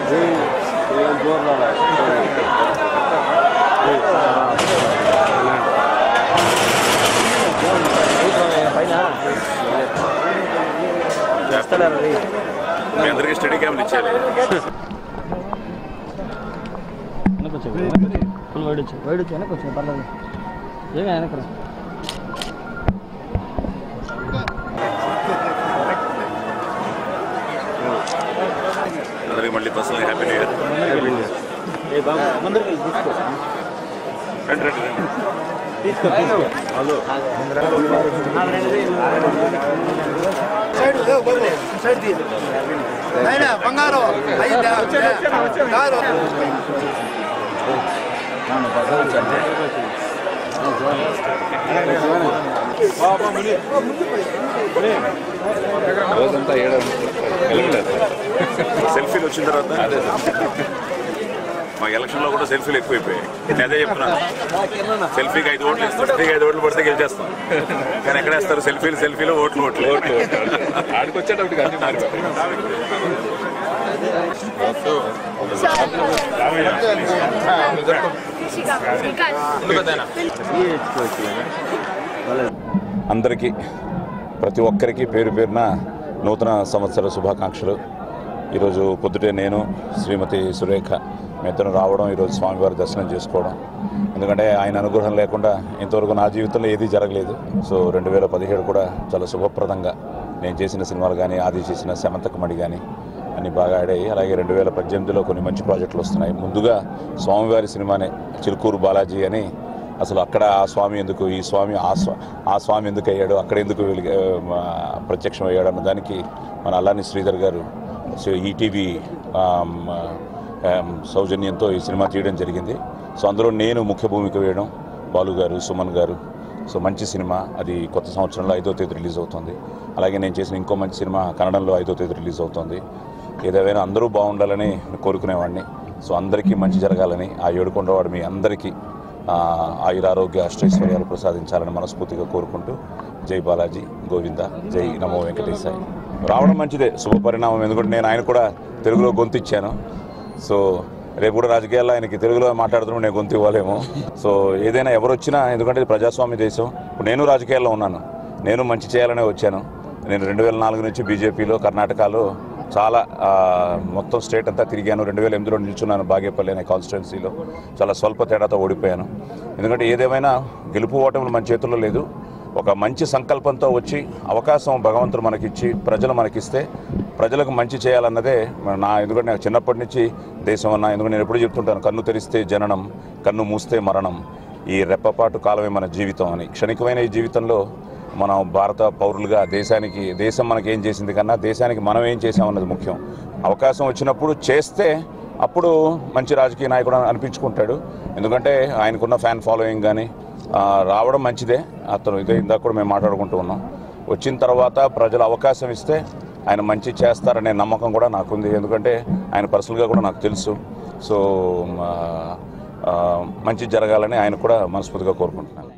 మీ అందరికీ స్టడీ క్యామ్లు ఇచ్చారు. Full wide వచ్చి వెనక్కి వచ్చింది పర్లేదు ఏమి వెనక అందరికీ మళ్ళీ పర్సనల్ హ్యాపీ న్యూ ఇయర్. రండి రండి రండి బంగారం రోజంతా సెల్ఫీలు వచ్చిన తర్వాత మా ఎలక్షన్లో కూడా సెల్ఫీలు ఎక్కువైపోయాయి. నేను అదే చెప్తున్నాను, సెల్ఫీకి 5 ఓట్లు ఇస్తాం, 5 ఓట్లు పడితే గెలిచేస్తాం. కానీ ఎక్కడ వేస్తారు? సెల్ఫీలు ఓట్లు ఆడికొచ్చేటప్పుడు అందరికీ ప్రతి ఒక్కరికి పేరు పేరున నూతన సంవత్సర శుభాకాంక్షలు. ఈరోజు పొద్దుటే నేను శ్రీమతి సురేఖ మేతను రావడం, ఈరోజు స్వామివారి దర్శనం చేసుకోవడం. ఎందుకంటే ఆయన అనుగ్రహం లేకుండా ఇంతవరకు నా జీవితంలో ఏదీ జరగలేదు. సో 2017 కూడా చాలా శుభప్రదంగా నేను చేసిన సినిమాలు కానీ, ఆది చేసిన శమంతకమణి కానీ అన్నీ బాగా ఆడాయి. అలాగే 2018లో కొన్ని మంచి ప్రాజెక్టులు వస్తున్నాయి. ముందుగా స్వామివారి సినిమానే చిలుకూరు బాలాజీ అని, అసలు అక్కడ ఆ స్వామి ఎందుకు, ఈ స్వామి ఆ స్వామి ఎందుకు అయ్యాడు, అక్కడ ఎందుకు ప్రత్యక్షం అయ్యాడు అన్న దానికి మన అల్లాని శ్రీధర్ గారు ఈటీవీ సౌజన్యంతో ఈ సినిమా తీయడం జరిగింది. సో అందులో నేను ముఖ్య భూమిక వేయడం, బాలు గారు, సుమన్ గారు. సో మంచి సినిమా, అది కొత్త సంవత్సరంలో 5వ తేదీ రిలీజ్ అవుతుంది. అలాగే నేను చేసిన ఇంకో మంచి సినిమా కన్నడంలో 5వ తేదీ రిలీజ్ అవుతుంది. ఏదేమైనా అందరూ బాగుండాలని కోరుకునేవాడిని. సో అందరికీ మంచి జరగాలని, ఆ ఏడుకొండవాడు మీ అందరికీ ఆయురారోగ్య అష్టైశ్వర్యాలు ప్రసాదించాలని మనస్ఫూర్తిగా కోరుకుంటూ జై బాలాజీ గోవింద, జై నమో వెంకటేశాయ. రావడం మంచిదే, శుభ పరిణామం. ఎందుకంటే నేను ఆయన కూడా తెలుగులో గొంతు ఇచ్చాను. సో రేపు కూడా రాజకీయాల్లో ఆయనకి తెలుగులో మాట్లాడుతున్నాను, నేను గొంతు ఇవ్వాలేమో. సో ఏదైనా ఎవరు వచ్చినా, ఎందుకంటే ఇది ప్రజాస్వామ్య దేశం. ఇప్పుడు నేను రాజకీయాల్లో ఉన్నాను, నేను మంచి చేయాలనే వచ్చాను. నేను 2004 నుంచి బీజేపీలో కర్ణాటకలో చాలా మొత్తం స్టేట్ అంతా తిరిగాను. 2008లో నిల్చున్నాను బాగేపల్లి అనే కాన్స్టిట్యున్సీలో. చాలా స్వల్ప తేడాతో ఓడిపోయాను. ఎందుకంటే ఏదేమైనా గెలుపు ఓటములు మన చేతుల్లో లేదు. ఒక మంచి సంకల్పంతో వచ్చి అవకాశం భగవంతుడు మనకిచ్చి, ప్రజలు మనకిస్తే ప్రజలకు మంచి చేయాలన్నదే ఎందుకంటే నాకు చిన్నప్పటి నుంచి దేశం అన్న, ఎందుకంటే నేను ఎప్పుడు చెప్తుంటాను, కన్ను తెరిస్తే జననం, కన్ను మూస్తే మరణం, ఈ రెప్పపాటు కాలమే మన జీవితం అని. క్షణికమైన ఈ జీవితంలో మనం భారత పౌరులుగా దేశం మనకి ఏం చేసింది కన్నా దేశానికి మనం ఏం చేసామన్నది ముఖ్యం. అవకాశం వచ్చినప్పుడు చేస్తే అప్పుడు మంచి రాజకీయ నాయకుడు అనిపించుకుంటాడు. ఎందుకంటే ఆయనకున్న ఫ్యాన్ ఫాలోయింగ్ కానీ రావడం మంచిదే. అతను ఇందాక కూడా మేము మాట్లాడుకుంటూ ఉన్నాం. వచ్చిన తర్వాత ప్రజలు అవకాశం ఇస్తే ఆయన మంచి చేస్తారనే నమ్మకం కూడా నాకుంది. ఎందుకంటే ఆయన పర్సనల్గా కూడా నాకు తెలుసు. సో మంచి జరగాలని ఆయన కూడా మనస్ఫూర్తిగా కోరుకుంటున్నాను.